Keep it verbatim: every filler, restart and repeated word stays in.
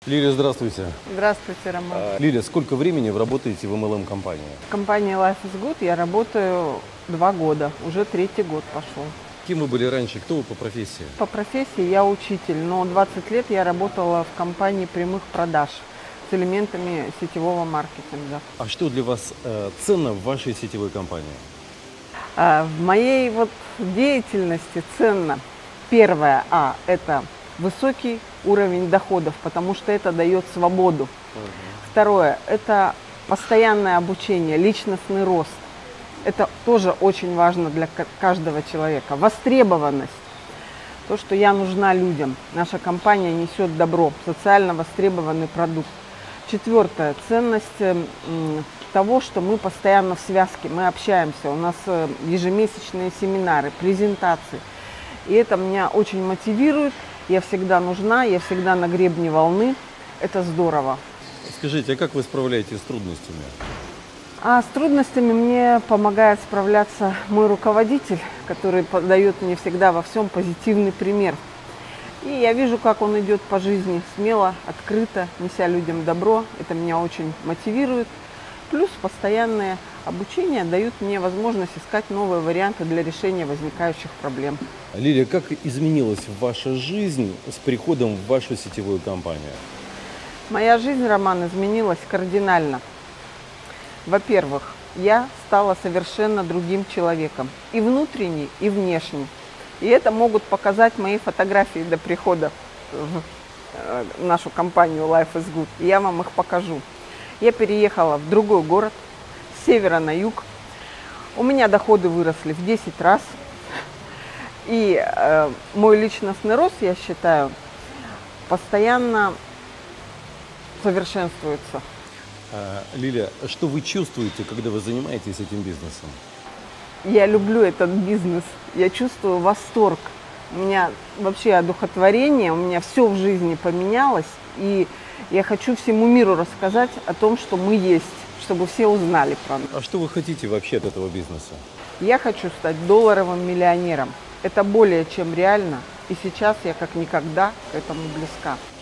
Лилия, здравствуйте. Здравствуйте, Роман. А, Лилия, сколько времени вы работаете в эм эл эм-компании? В компании Life is Good я работаю два года, уже третий год пошел. Кем вы были раньше? Кто вы по профессии? По профессии я учитель, но двадцать лет я работала в компании прямых продаж с элементами сетевого маркетинга. А что для вас э, ценно в вашей сетевой компании? А в моей вот деятельности ценно первое, а, это высокий уровень доходов, потому что это дает свободу. Угу. Второе, это постоянное обучение, личностный рост. Это тоже очень важно для каждого человека. Востребованность. То, что я нужна людям. Наша компания несет добро, социально востребованный продукт. Четвертое, ценность того, что мы постоянно в связке, мы общаемся. У нас ежемесячные семинары, презентации. И это меня очень мотивирует. Я всегда нужна, я всегда на гребне волны. Это здорово. Скажите, а как вы справляетесь с трудностями? А с трудностями мне помогает справляться мой руководитель, который дает мне всегда во всем позитивный пример. И я вижу, как он идет по жизни смело, открыто, неся людям добро. Это меня очень мотивирует. Плюс постоянное обучение дают мне возможность искать новые варианты для решения возникающих проблем. Лилия, как изменилась ваша жизнь с приходом в вашу сетевую компанию? Моя жизнь, Роман, изменилась кардинально. Во-первых, я стала совершенно другим человеком. И внутренне, и внешне. И это могут показать мои фотографии до прихода в нашу компанию Life is Good. И я вам их покажу. Я переехала в другой город, с севера на юг. У меня доходы выросли в десять раз. И э, мой личностный рост, я считаю, постоянно совершенствуется. А, Лилия, что вы чувствуете, когда вы занимаетесь этим бизнесом? Я люблю этот бизнес. Я чувствую восторг. У меня вообще одухотворение, у меня все в жизни поменялось. И я хочу всему миру рассказать о том, что мы есть, чтобы все узнали про нас. А что вы хотите вообще от этого бизнеса? Я хочу стать долларовым миллионером. Это более чем реально. И сейчас я как никогда к этому близка.